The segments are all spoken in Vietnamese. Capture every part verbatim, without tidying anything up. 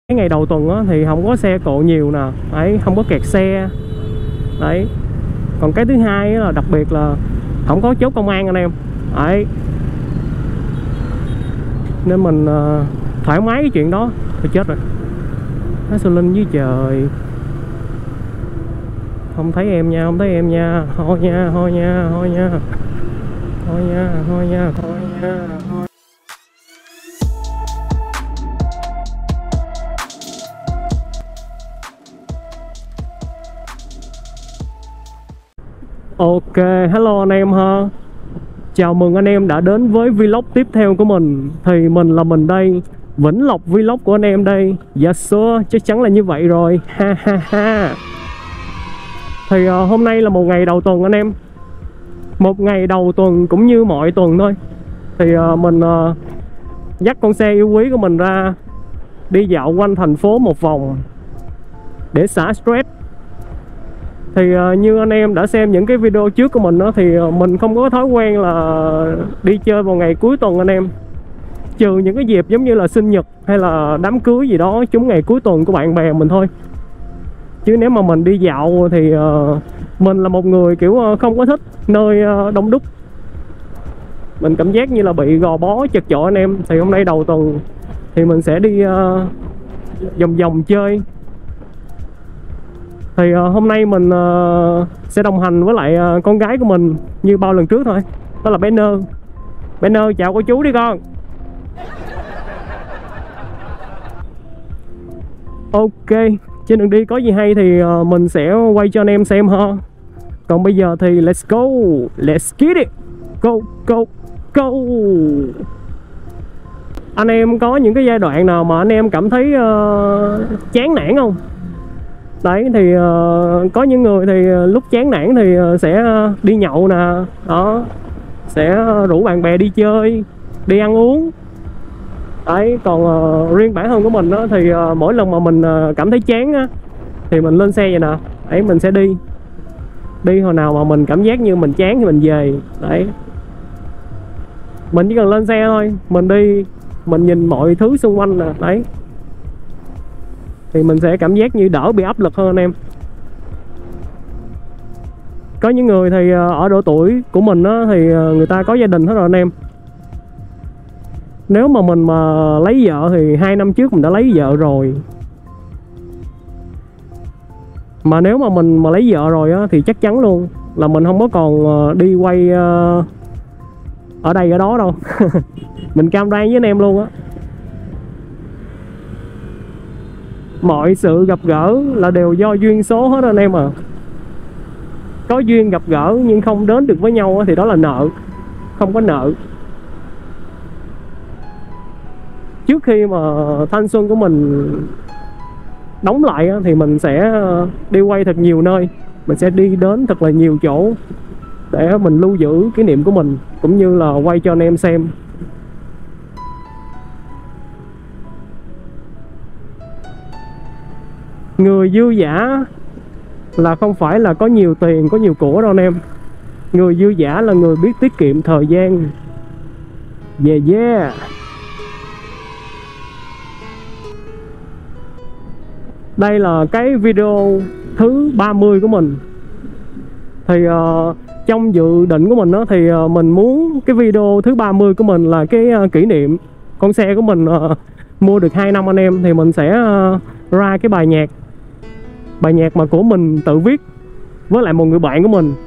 cái ngày đầu tuần á, thì không có xe cộ nhiều nè, đấy, không có kẹt xe đấy. Còn cái thứ hai là đặc biệt là không có chốt công an anh em đấy, nên mình uh, thoải mái cái chuyện đó. Thôi chết rồi, nó Sô Linh với trời, không thấy em nha, không thấy em nha, thôi nha, thôi nha, thôi nha, thôi nha, thôi nha, thôi nha, thôi. Ok, hello anh em ha. Chào mừng anh em đã đến với vlog tiếp theo của mình. Thì mình là mình đây, Vĩnh Lộc Vlog của anh em đây. Yes sir, chắc chắn là như vậy rồi. Ha ha ha. Thì uh, hôm nay là một ngày đầu tuần anh em. Một ngày đầu tuần cũng như mọi tuần thôi. Thì uh, mình uh, dắt con xe yêu quý của mình ra đi dạo quanh thành phố một vòng để xả stress. Thì uh, như anh em đã xem những cái video trước của mình đó, thì uh, mình không có thói quen là đi chơi vào ngày cuối tuần anh em. Trừ những cái dịp giống như là sinh nhật hay là đám cưới gì đó trúng ngày cuối tuần của bạn bè mình thôi. Chứ nếu mà mình đi dạo thì uh, mình là một người kiểu uh, không có thích nơi uh, đông đúc. Mình cảm giác như là bị gò bó chật chội anh em. Thì hôm nay đầu tuần thì mình sẽ đi uh, vòng vòng chơi. Thì uh, hôm nay mình uh, sẽ đồng hành với lại uh, con gái của mình như bao lần trước thôi. Đó là bé Nơ. Bé Nơ chào cô chú đi con. Ok, trên đường đi có gì hay thì uh, mình sẽ quay cho anh em xem ha. Còn bây giờ thì let's go, let's get it. Go, go, go. Anh em có những cái giai đoạn nào mà anh em cảm thấy uh, chán nản không? Đấy thì uh, có những người thì uh, lúc chán nản thì uh, sẽ uh, đi nhậu nè, đó, sẽ uh, rủ bạn bè đi chơi, đi ăn uống. Đấy, còn uh, riêng bản thân của mình đó, thì uh, mỗi lần mà mình uh, cảm thấy chán á, thì mình lên xe vậy nè, đấy mình sẽ đi. Đi hồi nào mà mình cảm giác như mình chán thì mình về. Đấy, mình chỉ cần lên xe thôi, mình đi, mình nhìn mọi thứ xung quanh nè, đấy, thì mình sẽ cảm giác như đỡ bị áp lực hơn anh em. Có những người thì ở độ tuổi của mình á, thì người ta có gia đình hết rồi anh em. Nếu mà mình mà lấy vợ thì hai năm trước mình đã lấy vợ rồi. Mà nếu mà mình mà lấy vợ rồi á, thì chắc chắn luôn là mình không có còn đi quay ở đây ở đó đâu. Mình cam đoan với anh em luôn á. Mọi sự gặp gỡ là đều do duyên số hết anh em à. Có duyên gặp gỡ nhưng không đến được với nhau thì đó là nợ. Không có nợ. Trước khi mà thanh xuân của mình đóng lại thì mình sẽ đi quay thật nhiều nơi. Mình sẽ đi đến thật là nhiều chỗ để mình lưu giữ kỷ niệm của mình, cũng như là quay cho anh em xem. Người dư dả là không phải là có nhiều tiền, có nhiều của đâu anh em. Người dư dả là người biết tiết kiệm thời gian. Yeah yeah. Đây là cái video thứ ba mươi của mình. Thì uh, trong dự định của mình đó, thì uh, mình muốn cái video thứ ba mươi của mình là cái uh, kỷ niệm con xe của mình uh, mua được hai năm anh em. Thì mình sẽ uh, ra cái bài nhạc. Bài nhạc mà của mình tự viết với lại một người bạn của mình.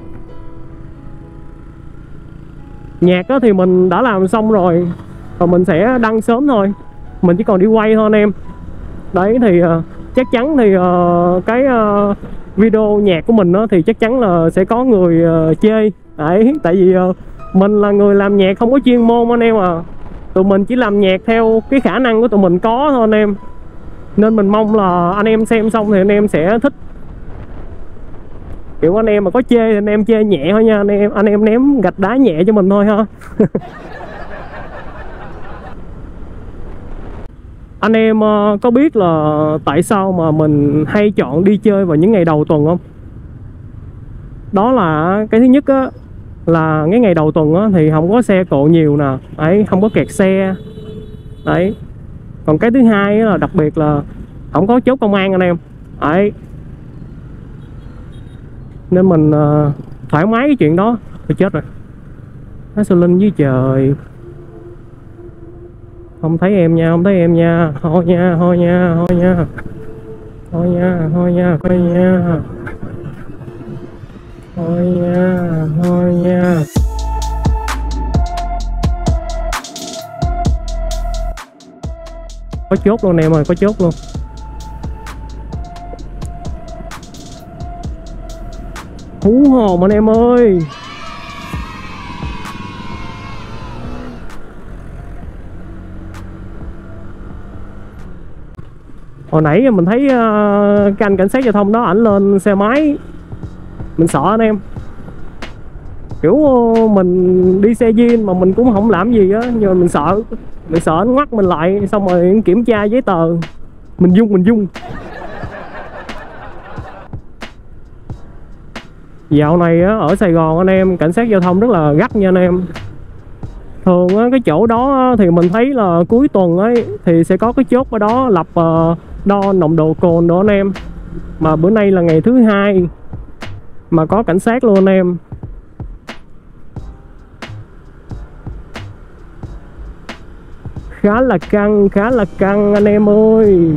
Nhạc đó thì mình đã làm xong rồi, và mình sẽ đăng sớm thôi. Mình chỉ còn đi quay thôi anh em. Đấy thì uh, chắc chắn thì uh, cái uh, video nhạc của mình đó, thì chắc chắn là sẽ có người uh, chê. Đấy, tại vì uh, mình là người làm nhạc không có chuyên môn anh em à. Tụi mình chỉ làm nhạc theo cái khả năng của tụi mình có thôi anh em. Nên mình mong là anh em xem xong thì anh em sẽ thích. Kiểu anh em mà có chê thì anh em chê nhẹ thôi nha anh em. Anh em ném gạch đá nhẹ cho mình thôi ha. Anh em uh, có biết là tại sao mà mình hay chọn đi chơi vào những ngày đầu tuần không? Đó là cái thứ nhất á, là cái ngày đầu tuần á, thì không có xe cộ nhiều nè. Đấy, không có kẹt xe. Đấy, Còn cái thứ hai là đặc biệt là không có chốt công an anh em đấy, nên mình uh, thoải mái cái chuyện đó. Tôi chết rồi, nó sơ linh với trời. Không thấy em nha, không thấy em nha, thôi nha, thôi nha, thôi nha, thôi nha, thôi nha, thôi nha, thôi nha, thôi nha. Có chốt luôn em ơi, có chốt luôn. Hú hồn anh em ơi. Hồi nãy mình thấy uh, cái anh cảnh sát giao thông đó ảnh lên xe máy, mình sợ anh em. Kiểu uh, mình đi xe Jin mà mình cũng không làm gì á, nhưng mà mình sợ, mình sợ anh ngoắt mình lại, xong rồi kiểm tra giấy tờ, mình dung mình dung. Dạo này á, ở Sài Gòn anh em, cảnh sát giao thông rất là gắt nha anh em. Thường á, cái chỗ đó thì mình thấy là cuối tuần ấy thì sẽ có cái chốt ở đó lập uh, đo nồng độ cồn đó anh em. Mà bữa nay là ngày thứ hai mà có cảnh sát luôn anh em. Khá là căng, khá là căng anh em ơi.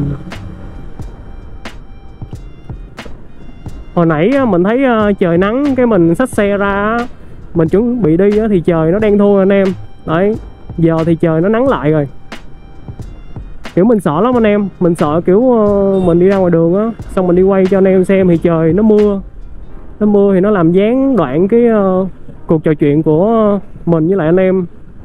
Hồi nãy mình thấy trời nắng, cái mình xách xe ra, mình chuẩn bị đi thì trời nó đen thui anh em. Đấy, giờ thì trời nó nắng lại rồi. Kiểu mình sợ lắm anh em. Mình sợ kiểu mình đi ra ngoài đường á, xong mình đi quay cho anh em xem thì trời nó mưa. Nó mưa thì nó làm gián đoạn cái uh, cuộc trò chuyện của mình với lại anh em.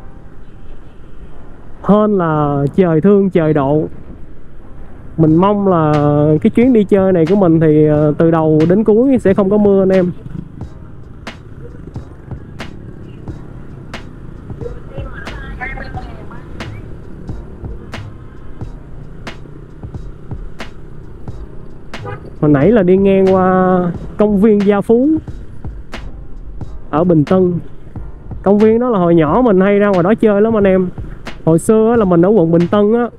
Hơn là trời thương trời độ. Mình mong là cái chuyến đi chơi này của mình thì uh, từ đầu đến cuối sẽ không có mưa anh em. Hồi nãy là đi ngang qua công viên Gia Phú ở Bình Tân. Công viên đó là hồi nhỏ mình hay ra ngoài đó chơi lắm anh em. Hồi xưa là mình ở quận Bình Tân á,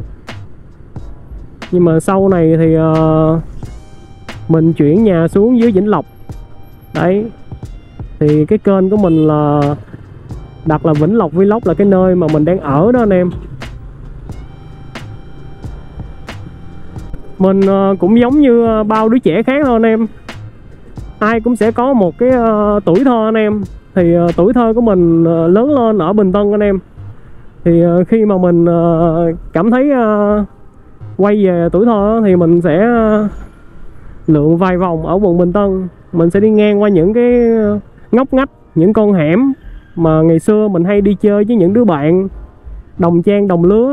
nhưng mà sau này thì uh, mình chuyển nhà xuống dưới Vĩnh Lộc. Đấy, thì cái kênh của mình là đặt là Vĩnh Lộc Vlog, là cái nơi mà mình đang ở đó anh em. Mình uh, cũng giống như bao đứa trẻ khác thôi anh em. Ai cũng sẽ có một cái uh, tuổi thơ anh em. Thì uh, tuổi thơ của mình uh, lớn lên ở Bình Tân anh em. Thì uh, khi mà mình uh, cảm thấy uh, quay về tuổi thơ thì mình sẽ uh, lượn vài vòng ở quận Bình Tân. Mình sẽ đi ngang qua những cái ngóc ngách, những con hẻm mà ngày xưa mình hay đi chơi với những đứa bạn đồng trang đồng lứa.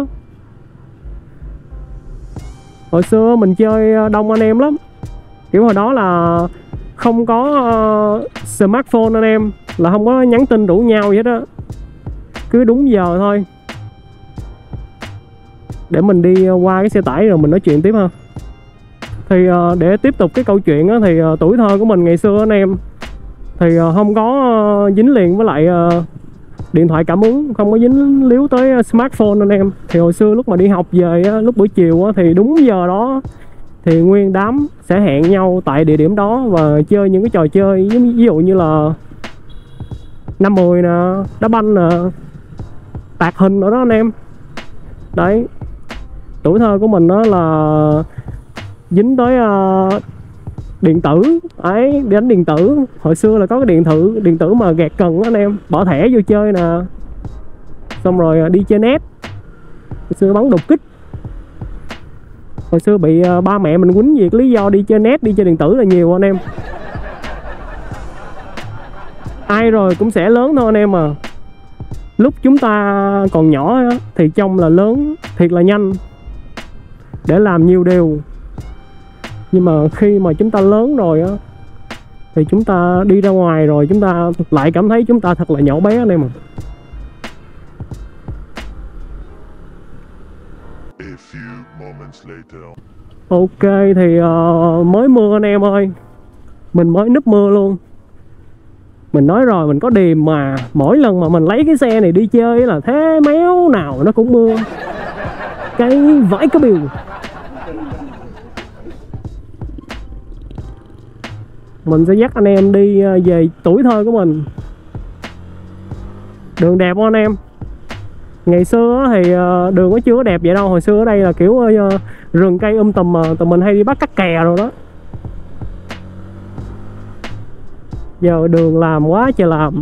Hồi xưa mình chơi đông anh em lắm. Kiểu hồi đó là không có uh, smartphone anh em, là không có nhắn tin rủ nhau vậy đó, cứ đúng giờ thôi. Để mình đi qua cái xe tải rồi mình nói chuyện tiếp ha. Thì uh, để tiếp tục cái câu chuyện á, thì uh, tuổi thơ của mình ngày xưa anh em thì uh, không có uh, dính liền với lại uh, điện thoại cảm ứng, không có dính líu tới smartphone anh em. Thì hồi xưa lúc mà đi học về á, lúc buổi chiều á, thì đúng giờ đó thì nguyên đám sẽ hẹn nhau tại địa điểm đó và chơi những cái trò chơi ví, ví dụ như là năm mười nè, đá banh nè, tạc hình ở đó anh em. Đấy, tuổi thơ của mình đó là dính tới uh, điện tử ấy, đi đánh điện tử. Hồi xưa là có cái điện tử điện tử mà gạt cần đó anh em, bỏ thẻ vô chơi nè, xong rồi đi chơi net. Hồi xưa bắn đột kích. Hồi xưa bị uh, ba mẹ mình quýnh vì cái lý do đi chơi net, đi chơi điện tử là nhiều anh em. Ai rồi cũng sẽ lớn thôi anh em à. Lúc chúng ta còn nhỏ thì trông là lớn thiệt là nhanh để làm nhiều điều. Nhưng mà khi mà chúng ta lớn rồi á thì chúng ta đi ra ngoài rồi chúng ta lại cảm thấy chúng ta thật là nhỏ bé anh em à. Ok thì uh, mới mưa anh em ơi. Mình mới núp mưa luôn. Mình nói rồi, mình có điềm mà. Mỗi lần mà mình lấy cái xe này đi chơi là thế méo nào nó cũng mưa. cái vãi cái biểu. Mình sẽ dắt anh em đi về tuổi thơ của mình. Đường đẹp không anh em? Ngày xưa thì đường nó chưa có đẹp vậy đâu. Hồi xưa ở đây là kiểu rừng cây um tùm mà tụi mình hay đi bắt cắt kè rồi đó. Giờ đường làm quá trời làm.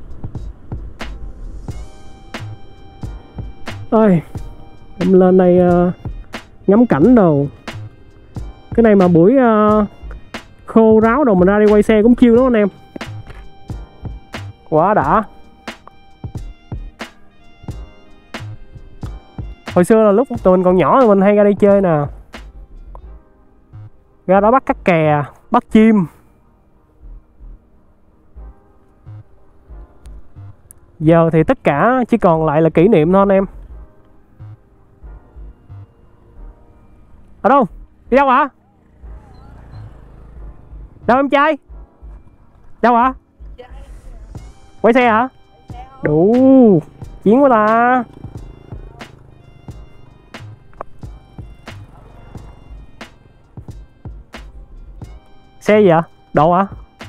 Ơi, em lên đây uh, ngắm cảnh đồ. Cái này mà buổi uh, khô ráo đồ mình ra đi quay xe cũng chill lắm anh em. Quá đã. Hồi xưa là lúc tụi mình còn nhỏ thì mình hay ra đây chơi nè. Ra đó bắt cắt kè, bắt chim. Giờ thì tất cả chỉ còn lại là kỷ niệm thôi anh em. Ở đâu? Đi đâu hả? Đâu em trai? Đâu hả? Quay xe hả? Đủ chiến quá ta. Xe gì vậy? Độ hả?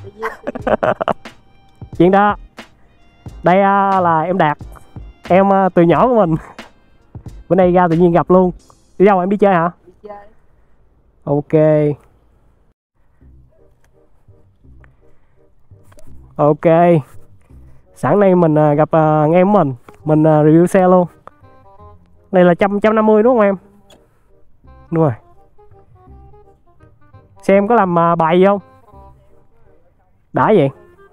Chuyện đó. Đây là em Đạt. Em từ nhỏ của mình. Bữa nay ra tự nhiên gặp luôn. Đi đâu em đi chơi hả? Đi chơi. Ok. Ok. Sáng nay mình gặp anh em của mình. Mình review xe luôn. Này là một trăm năm mươi đúng không em? Đúng rồi. Xe em có làm bài gì không? Đã vậy?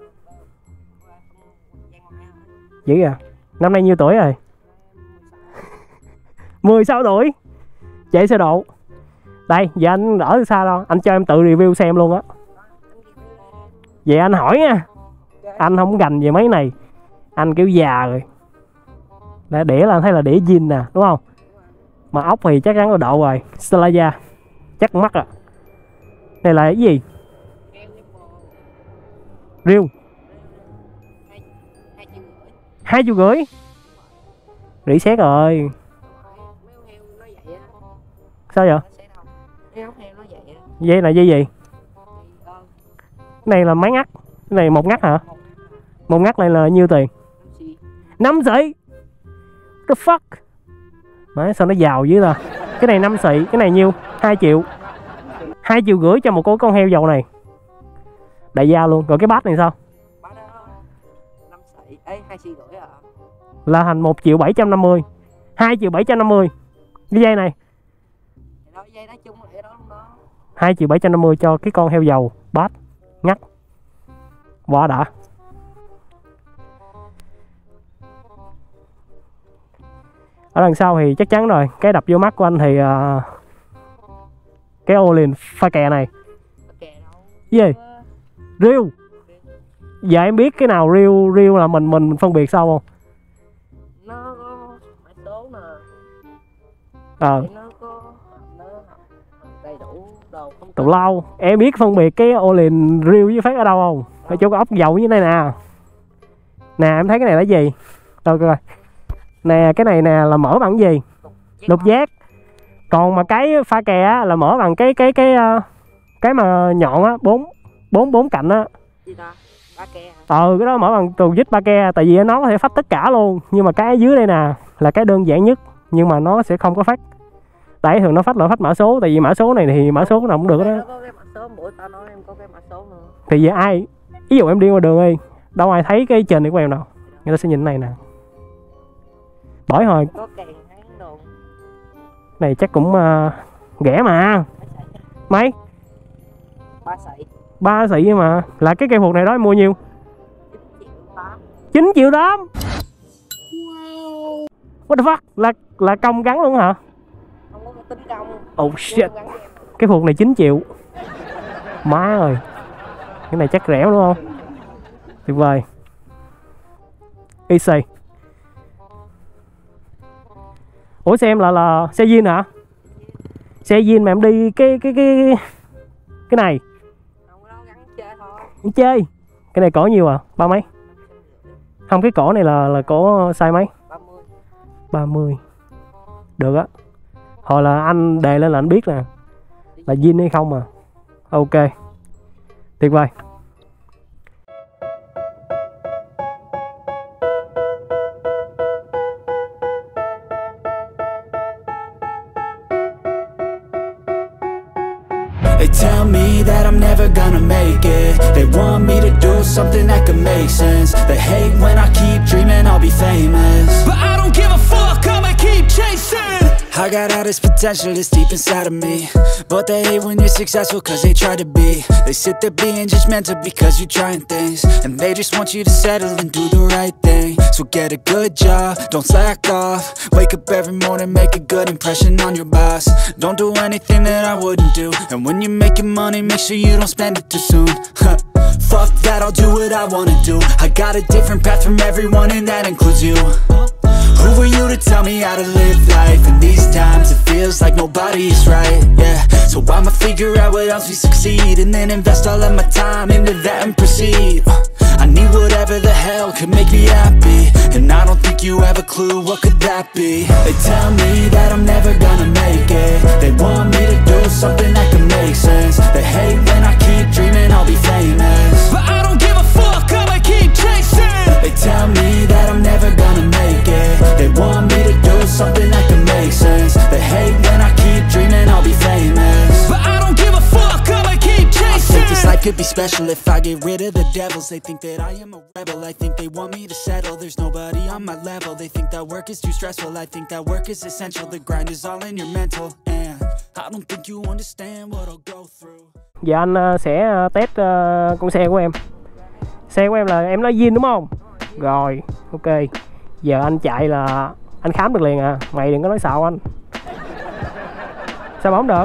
Dữ à? Năm nay nhiêu tuổi rồi? mười sáu tuổi. Chạy xe độ. Đây, giờ anh đỡ từ xa đâu. Anh cho em tự review xem luôn á. Vậy anh hỏi nha. Anh không gành về mấy này. Anh kiểu già rồi. Để đĩa là anh thấy là đĩa zin nè, đúng không? Mà ốc thì chắc chắn có độ rồi. Stelaya. Chắc mắc à. Này là cái gì? Riêu. Hai triệu rưỡi. Rỉ xét rồi. Sao vậy? Dây là dây gì? Cái này là mấy ngắt? Cái này một ngắt hả? Một ngắt này là nhiêu tiền? Năm xị. What the fuck? Đấy, sao nó giàu dữ ta? Cái này năm xị, cái này nhiêu? Hai triệu. Hai triệu rưỡi cho một con heo dầu này. Đại gia luôn. Rồi cái bát này sao? Là thành một triệu bảy trăm năm mươi. Hai triệu bảy trăm năm mươi. Cái dây này hai triệu bảy trăm năm mươi cho cái con heo dầu bát ngắt. Quá đã. Ở đằng sau thì chắc chắn rồi. Cái đập vô mắt của anh thì uh, cái ô liền pha kè này. Cái gì? Riêu. Giờ em biết cái nào riêu riêu là mình mình phân biệt sao không? Nó có mã số nè. Ờ. Nó có nó đầy đủ đồ không. Tụi lâu em biết phân biệt cái ô liền riêu với phát ở đâu không? Ở chỗ có ốc dầu như thế này nè. Nè em thấy cái này là gì? Đâu coi. Nè cái này nè là mở bằng gì? Lục giác. Còn mà cái pha kè á là mở bằng cái cái cái cái mà nhọn á, bốn bốn bốn cạnh á. Gì ta? Ba ke hả? Ờ cái đó mở bằng tù vít ba ke, tại vì nó có thể phách tất cả luôn, nhưng mà cái ở dưới đây nè là cái đơn giản nhất, nhưng mà nó sẽ không có phách. Tại thường nó phách là phách mã số, tại vì mã số này thì mã số nào cũng được đó. Nó có cái mã số, bữa tao nói em có cái mã số nữa. Thì giờ ai, ví dụ em đi qua đường đi, đâu ai thấy cái trên này của em nào, người ta sẽ nhìn này nè. Bởi hồi có kèn hán đồ. Này chắc cũng uh, rẻ mà. Mấy? Ba sợi. Ba xị mà. Là cái cây phuộc này đó em mua nhiêu? chín triệu tám. Wow. What the fuck? Là là công gắn luôn hả? Không có tính công. Oh shit. Cái phuộc này chín triệu. Má ơi. Cái này chắc rẻ đúng không? Tuyệt vời. Easy. Ủa xe em là là xe zin hả? Xe zin mà em đi cái cái cái cái này. Không đâu, gắn chơi thôi. Gắn chơi. Cái này cỏ nhiều à? Ba mấy? Không, cái cỏ này là là cỏ size mấy? ba mươi. ba mươi. Được á. Hồi là anh đề lên là anh biết nè là zin hay không à. Ok, tuyệt vời. They tell me that I'm never gonna make it. They want me to do something that could make sense. They hate when I keep dreaming I'll be famous, but I don't give a fuck, I'ma keep chasing. I got all this potential that's deep inside of me, but they hate when you're successful cause they try to be. They sit there being judgmental because you're trying things, and they just want you to settle and do the right thing. So get a good job, don't slack off. Wake up every morning, make a good impression on your boss. Don't do anything that I wouldn't do, and when you're making money, make sure you don't spend it too soon. Fuck that, I'll do what I wanna do. I got a different path from everyone and that includes you. Who are you to tell me how to live life? In these times it feels like nobody is right, yeah. So I'ma figure out what else we succeed, and then invest all of my time into that and proceed. I need whatever the hell could make me happy, and I don't think you have a clue what could that be. They tell me that I'm never gonna make it. They want me to do something that can make sense. They hate when I keep dreaming I'll be famous, but I don't give a fuck, I'ma keep chasing. They tell me that I'm never gonna make it. They want me to do something that can make sense. They hate when I keep dreaming I'll be famous, but I don't give a fuck, I'ma keep chasing. I think this life could be special if I get rid of the devils. They think that I am a rebel, I think they want me to settle. There's nobody on my level. They think that work is too stressful, I think that work is essential. The grind is all in your mental, and I don't think you understand what I'll go through. Giờ anh uh, sẽ uh, test uh, con xe của em. Xe của em là em nói zin đúng không? Rồi, ok. Giờ anh chạy là anh khám được liền à. Mày đừng có nói xạo anh. Sao mà không được?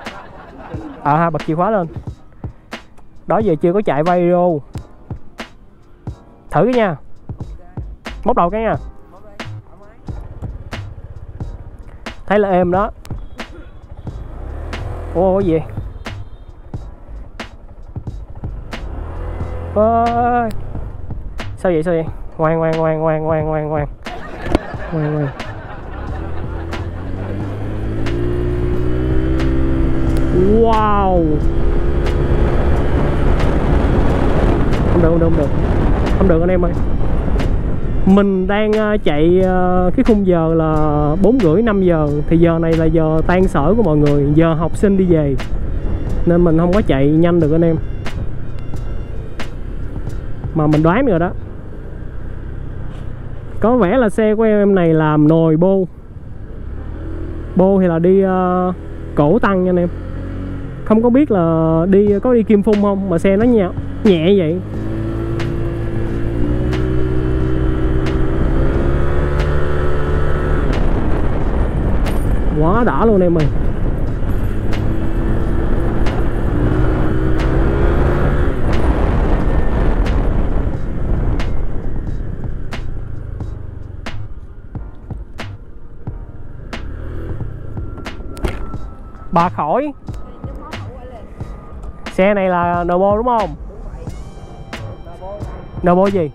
Ờ ha, bật chìa khóa lên. Đó giờ chưa có chạy video. Thử cái nha. Bóc đầu cái nha. Thấy là êm đó. Ủa cái gì? Ôi. Sao vậy sao vậy? Ngoan ngoan ngoan ngoan ngoan ngoan ngoan. Ngoan ngoan. Wow. Không được không được không được. Không được anh em ơi. Mình đang chạy cái khung giờ là bốn rưỡi năm giờ, thì giờ này là giờ tan sở của mọi người, giờ học sinh đi về, nên mình không có chạy nhanh được anh em. Mà mình đoán rồi đó, có vẻ là xe của em này làm nồi bô. Bô thì là đi uh, cổ tăng nha anh em. Không có biết là đi có đi kim phun không mà xe nó nhẹ, nhẹ vậy. Quá đã luôn em ơi. Bà khỏi. Xe này là nồi bô đúng không? Nồi bô gì?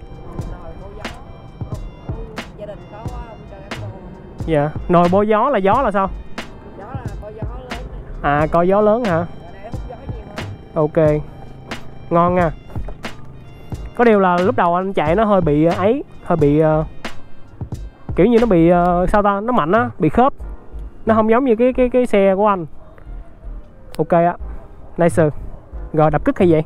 Dạ, nồi bô gió là gió là sao? Gió là có gió lớn. À, có gió lớn hả? Ok, ngon nha. Có điều là lúc đầu anh chạy nó hơi bị ấy, hơi bị uh, kiểu như nó bị uh, sao ta, nó mạnh á, bị khớp. Nó không giống như cái cái cái xe của anh. Ok á, nice. Rồi đập cứt hay vậy?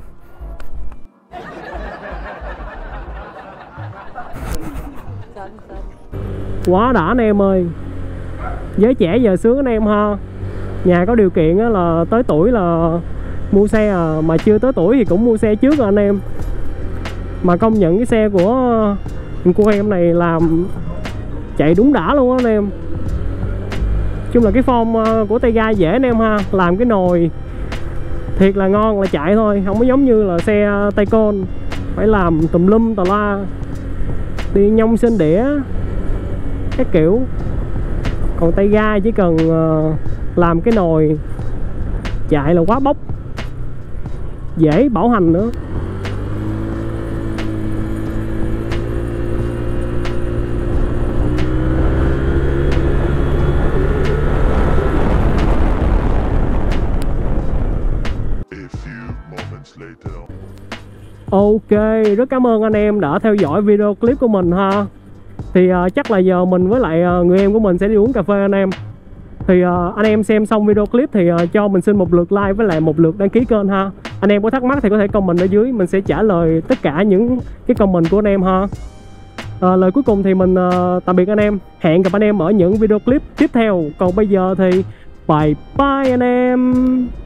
Quá đã anh em ơi. Giới trẻ giờ sướng anh em ha. Nhà có điều kiện á là tới tuổi là mua xe à, mà chưa tới tuổi thì cũng mua xe trước rồi anh em. Mà công nhận cái xe của cô em này làm chạy đúng đã luôn á anh em. Chung là cái form của tay ga dễ anh em ha. Làm cái nồi thiệt là ngon là chạy thôi, không có giống như là xe tay côn phải làm tùm lum tà la, đi nhông sinh đĩa các kiểu. Còn tay ga chỉ cần làm cái nồi chạy là quá bốc, dễ bảo hành nữa. Ok, rất cảm ơn anh em đã theo dõi video clip của mình ha. Thì uh, chắc là giờ mình với lại uh, người em của mình sẽ đi uống cà phê anh em. Thì uh, anh em xem xong video clip thì uh, cho mình xin một lượt like với lại một lượt đăng ký kênh ha. Anh em có thắc mắc thì có thể comment ở dưới, mình sẽ trả lời tất cả những cái comment của anh em ha. À, lời cuối cùng thì mình uh, tạm biệt anh em. Hẹn gặp anh em ở những video clip tiếp theo. Còn bây giờ thì bye bye anh em.